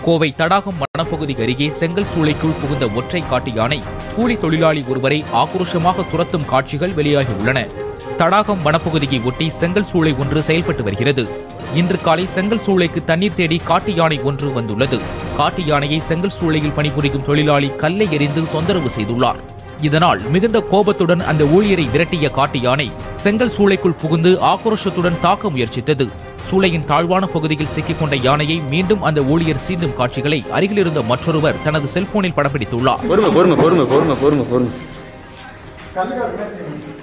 கோவை தடாகம் வனப்பகுதி அருகே செங்கல் சூளைக்குள் புகுந்த ஒற்றை காட்டு யானை கூலி தொழிலாளி ஒருவரை ஆக்ரோஷமாக துரத்தும் காட்சிகள் வெளியாகியுள்ளன. தடாகம் வனப்பகுதியை ஒட்டி செங்கல் சூளை ஒன்று செயல்பட்டு வருகிறது. இன்று காலை செங்கல் சூளைக்கு தண்ணீர் தேடி காட்டு யானை ஒன்று வந்துள்ளது. காட்டு யானையை செங்கல் சூளையில் பணிபுரியும் தொழிலாளி கல்லை எறிந்து தொந்தரவு செய்துள்ளார். இதனால் மிகுந்த கோபத்துடன் அந்த ஊழியரை விரட்டிய காட்டு யானை செங்கல் சூளைக்குள் புகுந்து ஆக்ரோஷத்துடன் தாக்க முயற்சித்தது. சூளையின் தாழ்வான பகுதியில் சிக்கிக் கொண்ட யானையை மீண்டும் அந்த ஊழியர் சீண்டும் காட்சிகளை அருகில் இருந்த மற்றொருவர் தனது செல்போனில் படம்பிடித்துள்ளார்.